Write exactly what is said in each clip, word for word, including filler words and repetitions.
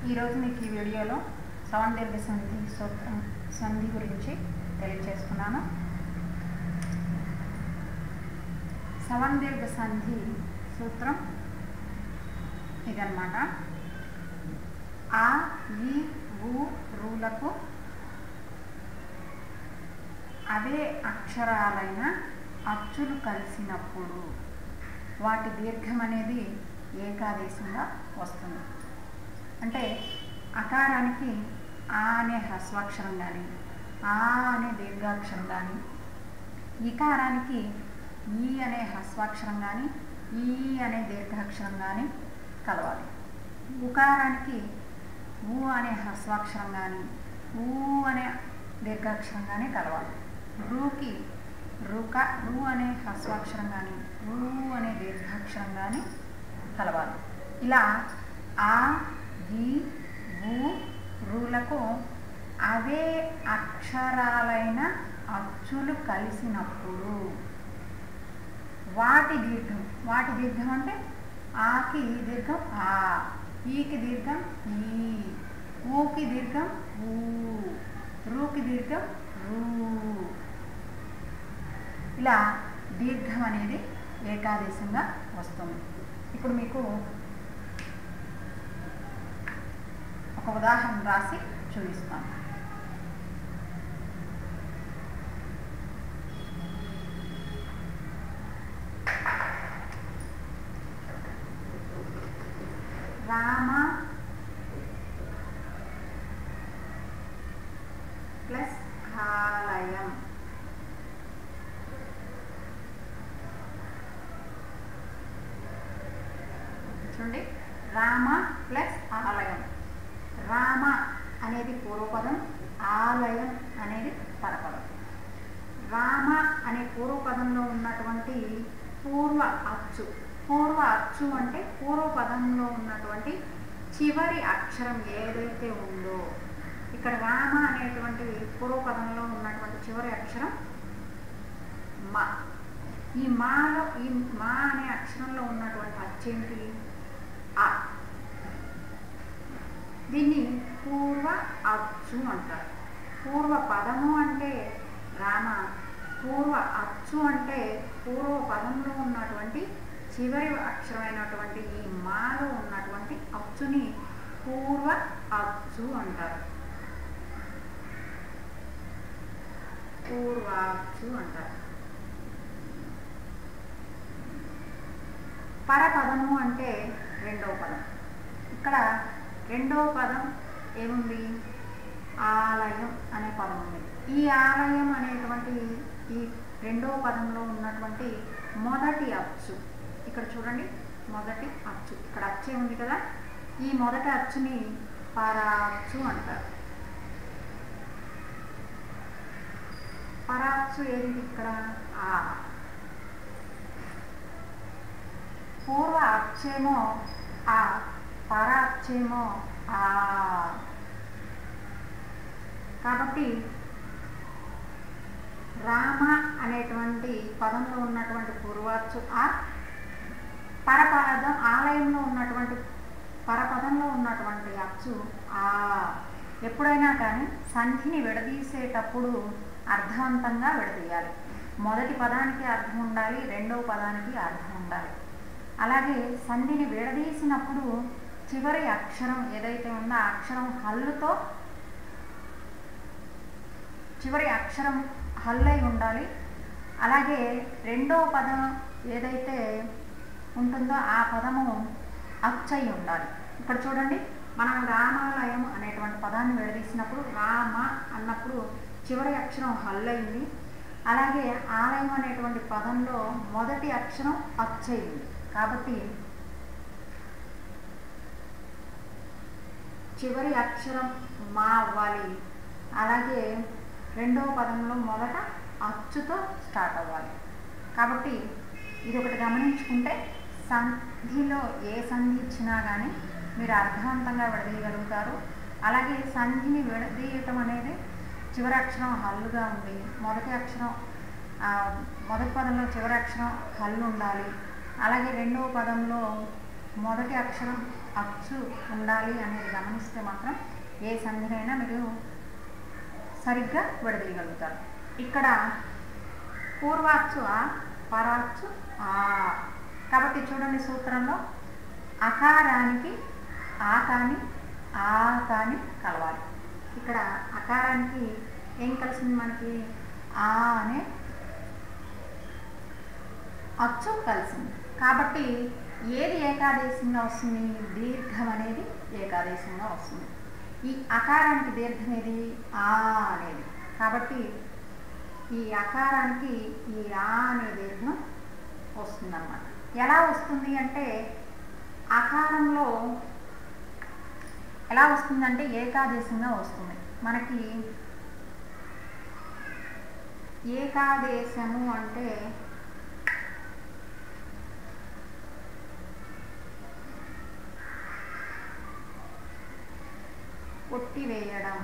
ఈరోజు మీకు ఈ వీడియోలో సవర్ణదీర్ఘ సంధి సూత్రం సంధి గురించి తెలియజేసుకున్నాను. సవర్ణదీర్ఘ సంధి సూత్రం ఇదన్నమాట. ఆ, ఈ, ఊ, రూలకు అవే అక్షరాలైన అచ్చులు కలిసినప్పుడు వాటి దీర్ఘం అనేది ఏకాదేశంగా వస్తుంది. అంటే అకారానికి ఆ అనే హ్రస్వాక్షరం కానీ, ఆ అనే దీర్ఘాక్షరం కానీ, ఇకారానికి ఈ అనే హ్రస్వాక్షరం కానీ, ఈ అనే దీర్ఘాక్షరం కానీ కలవాలి. ఉకారానికి ఊ అనే హ్రస్వాక్షరం కానీ, ఊ అనే దీర్ఘాక్షరం కానీ కలవాలి. రూకి రుక రు అనే హ్రస్వాక్షరం కానీ, ఊ అనే దీర్ఘాక్షరం కానీ కలవాలి. ఇలా ఆ, ఈ, ఊ, రూలకు అవే అక్షరాలైన అచ్చులు కలిసినప్పుడు వాటి దీర్ఘం వాటి దీర్ఘం అంటే ఆకి దీర్ఘం ఆ, ఈకి దీర్ఘం ఈ, ఊకి దీర్ఘం ఊ, రూకి దీర్ఘం రూ. ఇలా దీర్ఘం అనేది ఏకాదేశంగా వస్తుంది. ఇప్పుడు మీకు ఒక ఉదాహరణ రాసి చూపిస్తాను. రామ ప్లస్ ఆలయం. చూడండి, రామ ప్లస్ ఆలయం. రామ అనేది పూర్వపదం, ఆలయం అనేది పరపదం. రామ అనే పూర్వపదంలో ఉన్నటువంటి పూర్వ అచ్చు, పూర్వ అచ్చు అంటే పూర్వపదంలో ఉన్నటువంటి చివరి అక్షరం ఏదైతే ఉందో, ఇక్కడ రామ అనేటువంటి పూర్వపదంలో ఉన్నటువంటి చివరి అక్షరం మా. ఈ మాలో ఈ మా అనే అక్షరంలో ఉన్నటువంటి అచ్చేంటి? ఆ. దీన్ని పూర్వ అచ్చు అంటారు. పూర్వ పదము అంటే రామ, పూర్వ అచ్చు అంటే పూర్వ పదంలో ఉన్నటువంటి చివరి అక్షరమైనటువంటి ఈ మాలో ఉన్నటువంటి అచ్చుని పూర్వ అచ్చు అంటారు. పూర్వాచ్చు అంటారు. పరపదము అంటే రెండవ పదం. ఇక్కడ రెండవ పదం ఏముంది? ఆలయం అనే పదం ఉంది. ఈ ఆలయం అనేటువంటి ఈ రెండవ పదంలో ఉన్నటువంటి మొదటి అచ్చు, ఇక్కడ చూడండి, మొదటి అచ్చు, ఇక్కడ అచ్చే ఉంది కదా, ఈ మొదటి అచ్చుని పరాచ్చు అంటారు. పరాచ్చు ఏది? ఇక్కడ ఆ. పూర్వ అచ్చేమో ఆ, పరాచ్చేమో ఆ. కాబట్టి రామ అనేటువంటి పదంలో ఉన్నటువంటి పూర్వాచ్చు ఆ, పరపదం ఆలయంలో ఉన్నటువంటి పరపదంలో ఉన్నటువంటి అచ్చు ఆ. ఎప్పుడైనా కానీ సంధిని విడదీసేటప్పుడు అర్థవంతంగా విడదీయాలి. మొదటి పదానికి అర్థం ఉండాలి, రెండవ పదానికి అర్థం ఉండాలి. అలాగే సంధిని విడదీసినప్పుడు చివరి అక్షరం ఏదైతే ఉందో ఆ అక్షరం హల్లుతో, చివరి అక్షరం హల్లై ఉండాలి. అలాగే రెండవ పదం ఏదైతే ఉంటుందో ఆ పదము అచ్చై ఉండాలి. ఇక్కడ చూడండి, మనం రామాలయం అనేటువంటి పదాన్ని విడదీసినప్పుడు రామ అన్నప్పుడు చివరి అక్షరం హల్లయింది. అలాగే ఆలయం అనేటువంటి పదంలో మొదటి అక్షరం అచ్చయింది. కాబట్టి చివరి అక్షరం మా అవ్వాలి. అలాగే రెండవ పదంలో మొదట అచ్చుతో స్టార్ట్ అవ్వాలి. కాబట్టి ఇది ఒకటి గమనించుకుంటే సంధిలో ఏ సంధి ఇచ్చినా కానీ మీరు అర్థవంతంగా విడదీయగలుగుతారు. అలాగే సంధిని విడదీయటం అనేది చివరి అక్షరం హల్లుగా ఉంది, మొదటి అక్షరం మొదటి పదంలో చివరి అక్షరం హల్లు ఉండాలి. అలాగే రెండవ పదంలో మొదటి అక్షరం అచ్చు ఉండాలి అనేది గమనిస్తే మాత్రం ఏ సంధినైనా మీరు సరిగ్గా విడదీయగలుగుతారు. ఇక్కడ పూర్వాచ్చు ఆ, పరాచ్చు ఆ. కాబట్టి చూడండి సూత్రంలో అకారానికి ఆ కానీ ఆ కానీ కలవాలి. ఇక్కడ అకారానికి ఏం కలిసింది మనకి? ఆ అనే అచ్చు కలిసింది. కాబట్టి ఏది ఏకాదేశంగా వస్తుంది? దీర్ఘం అనేది ఏకాదేశంగా వస్తుంది. ఈ అకారానికి దీర్ఘం ఏది? ఆ అనేది. కాబట్టి ఈ అకారానికి ఈ ఆ అనే దీర్ఘం వస్తుందన్నమాట. ఎలా వస్తుంది అంటే అకారంలో ఎలా వస్తుందంటే ఏకాదేశంగా వస్తుంది. మనకి ఏకాదేశము అంటే కొట్టివేయడం.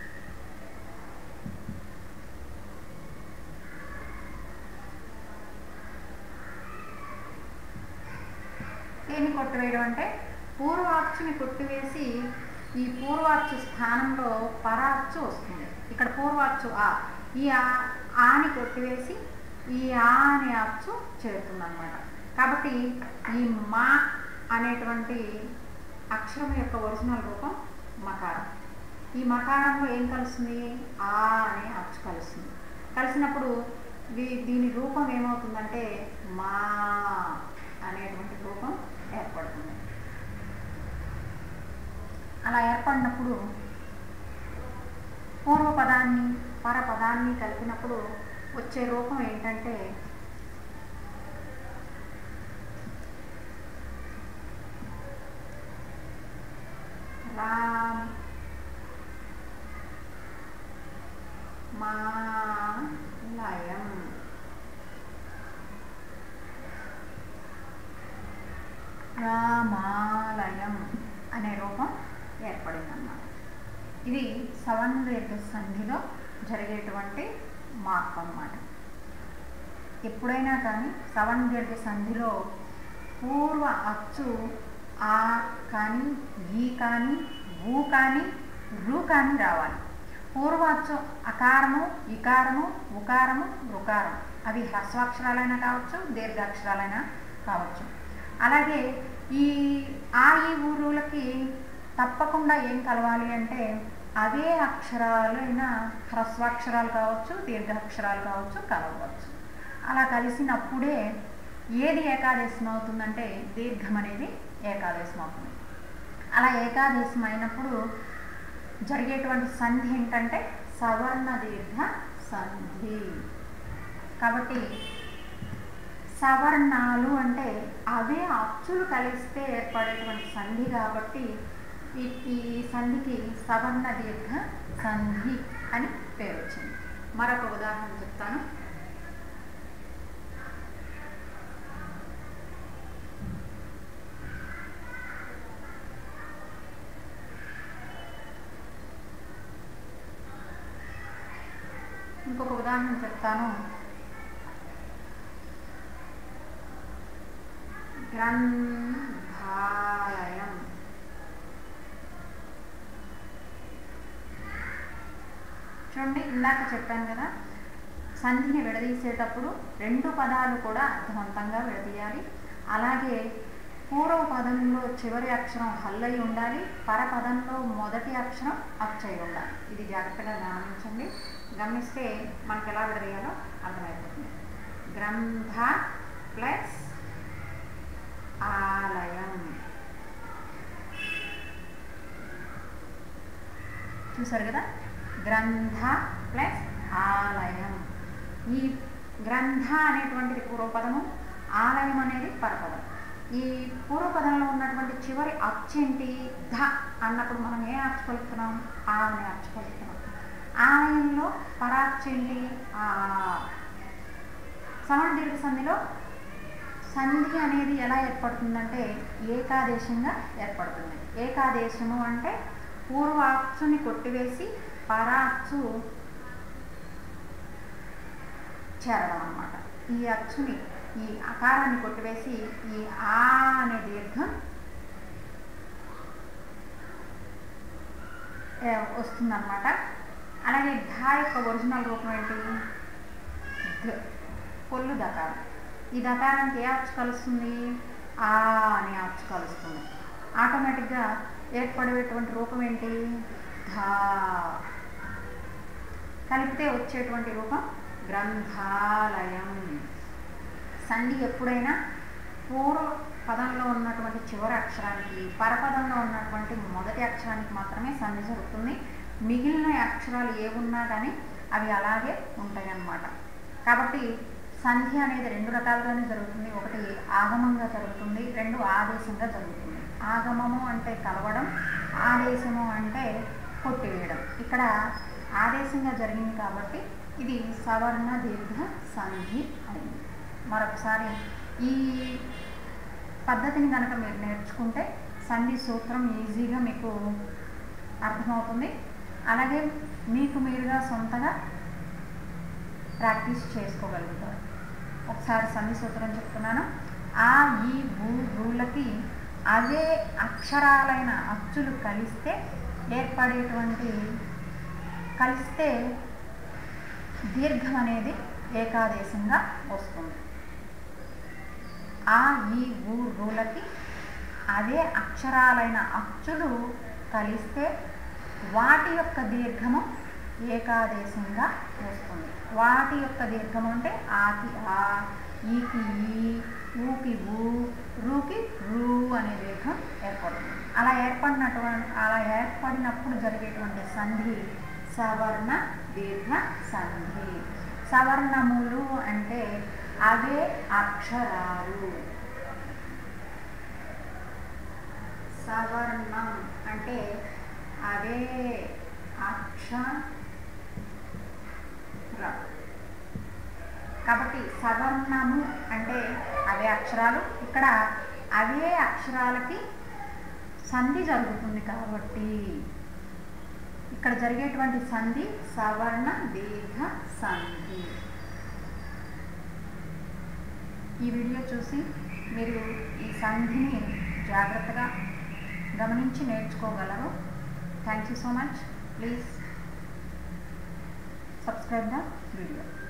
దేన్ని కొట్టివేయడం అంటే పూర్వాక్షుని కొట్టివేసి ఈ పూర్వాచ్చు స్థానంలో పరాచ్చు వస్తుంది. ఇక్కడ పూర్వాచ్చు ఆ, ఈ ఆని కొట్టివేసి ఈ ఆ అనే అచ్చు చేరుతుందన్నమాట. కాబట్టి ఈ మా అనేటువంటి అక్షరం యొక్క ఒరిజినల్ రూపం మకారం. ఈ మకారంలో ఏం కలుస్తుంది? ఆ అనే అచ్చు కలుస్తుంది. కలిసినప్పుడు దీని రూపం ఏమవుతుందంటే మా అనేటువంటి రూపం ఏర్పడుతుంది. అలా ఏర్పడినప్పుడు పూర్వపదాన్ని పరపదాన్ని కలిపినప్పుడు వచ్చే రూపం ఏంటంటే రామ్ మాలయం. రామాలయం అనే రూపం ఏర్పడిందన్నమాట. ఇది సవర్ణదీర్ఘ సంధిలో జరిగేటువంటి మార్పు అన్నమాట. ఎప్పుడైనా కానీ సవర్ణదీర్ఘ సంధిలో పూర్వ అచ్చు ఆ కానీ ఈ కానీ ఊ కానీ రు కానీ రావాలి. పూర్వ అచ్చు అకారము ఇకారము ఉకారము రుకారం అవి హ్రస్వాక్షరాలైనా కావచ్చు దీర్ఘాక్షరాలైనా కావచ్చు. అలాగే ఈ ఆ ఈ ఊరులకి తప్పకుండా ఏం కలవాలి అంటే అవే అక్షరాలైన హ్రస్వాక్షరాలు కావచ్చు దీర్ఘాక్షరాలు కావచ్చు కలవచ్చు. అలా కలిసినప్పుడే ఏది ఏకాదేశం అవుతుందంటే దీర్ఘం అనేది ఏకాదేశం అవుతుంది. అలా ఏకాదేశం అయినప్పుడు జరిగేటువంటి సంధి ఏంటంటే సవర్ణ దీర్ఘ సంధి. కాబట్టి సవర్ణాలు అంటే అవే అచ్చులు కలిస్తే ఏర్పడేటువంటి సంధి. కాబట్టి ఈ ఈ సంధికి సవర్ణ దీర్ఘ సంధి అని పేరు వచ్చింది. మరొక ఉదాహరణ చెప్తాను. ఇంకొక ఉదాహరణ చెప్తాను. గ్రంథాలయం. చూడండి, ఇందాక చెప్పాను కదా, సంధిని విడదీసేటప్పుడు రెండు పదాలు కూడా అర్థవంతంగా విడదీయాలి. అలాగే పూర్వ పదంలో చివరి అక్షరం హల్లై ఉండాలి, పరపదంలో మొదటి అక్షరం అచ్చై ఉండాలి. ఇది జాగ్రత్తగా గమనించండి. గమనిస్తే మనకు ఎలా విడదీయాలో అర్థమైపోతుంది. గ్రంథ ప్లస్ ఆలయం. చూసారు కదా, గ్రంథ ప్లస్ ఆలయం. ఈ గ్రంథ అనేటువంటిది పూర్వపదము, ఆలయం అనేది పరపదం. ఈ పూర్వపదంలో ఉన్నటువంటి చివరి అచ్చేంటి? ధ అన్నప్పుడు మనం ఏ అచ్చు పలుకుతున్నాం? ఆ అనే అచ్చు పలుకుతున్నాం. ఆలయంలో పరాచ్చేంటి? ఆ. సవర్ణ దీర్ఘ సంధిలో సంధి అనేది ఎలా ఏర్పడుతుందంటే ఏకాదేశంగా ఏర్పడుతుంది. ఏకాదేశము అంటే పూర్వాక్షుని కొట్టివేసి పరాచ్చు చేరడం అన్నమాట. ఈ అచ్చుని ఈ అకారాన్ని కొట్టివేసి ఈ ఆ అనే దీర్ఘం వస్తుందన్నమాట. అలాగే ఢా యొక్క ఒరిజినల్ రూపం ఏంటి? ధ, పొల్లు దకారం. ఈ దకారానికి ఏ అచ్చు కలుస్తుంది? ఆ అనే అచ్చు కలుస్తుంది. ఆటోమేటిక్గా ఏర్పడేటువంటి రూపం ఏంటి? ధా. కలిపితే వచ్చేటువంటి రూపం గ్రంథాలయం. సంధి ఎప్పుడైనా పూర్వ పదంలో ఉన్నటువంటి చివరి అక్షరానికి, పరపదంలో ఉన్నటువంటి మొదటి అక్షరానికి మాత్రమే సంధి జరుగుతుంది. మిగిలిన అక్షరాలు ఏమున్నా కానీ అవి అలాగే ఉంటాయి అన్నమాట. కాబట్టి సంధి అనేది రెండు రకాలుగానే జరుగుతుంది. ఒకటి ఆగమంగా జరుగుతుంది, రెండు ఆదేశంగా జరుగుతుంది. ఆగమము అంటే కలవడం, ఆదేశము అంటే కొట్టివేయడం. ఇక్కడ ఆదేశంగా జరిగింది కాబట్టి ఇది సవర్ణ దీర్ఘ సంధి అయింది. మరొకసారి ఈ పద్ధతిని కనుక మీరు నేర్చుకుంటే సంధి సూత్రం ఈజీగా మీకు అర్థమవుతుంది. అలాగే మీకు మీరుగా సొంతగా ప్రాక్టీస్ చేసుకోగలుగుతారు. ఒకసారి సంధి సూత్రం చెప్తున్నాను. ఆ, ఈ, ఊ, ఊలకి అవే అక్షరాలైన అచ్చులు కలిస్తే ఏర్పడేటువంటి కలిస్తే దీర్ఘం అనేది ఏకాదేశంగా వస్తుంది. ఆ, ఈ, ఊ, రులకి అదే అక్షరాలైన అచ్చులు కలిస్తే వాటి యొక్క దీర్ఘము ఏకాదేశంగా వస్తుంది. వాటి యొక్క దీర్ఘము అంటే ఆకి ఆ, ఈకి ఈ, ఊకి ఊ, రూకి రూ అనే దీర్ఘం ఏర్పడుతుంది. అలా ఏర్పడినటువంటి అలా ఏర్పడినప్పుడు జరిగేటువంటి సంధి సవర్ణ దీర్ఘ సంధి. సవర్ణములు అంటే అవే అక్షరాలు. సవర్ణం అంటే అవే అక్షరం. కాబట్టి సవర్ణము అంటే అవే అక్షరాలు. ఇక్కడ అవే అక్షరాలకి సంధి జరుగుతుంది కాబట్టి ఇక్కడ జరిగేటువంటి సంధి సవర్ణ దీర్ఘ సంధి. ఈ వీడియో చూసి మీరు ఈ సంధిని జాగ్రత్తగా గమనించి నేర్చుకోగలరు. Thank you so much. Please subscribe the video.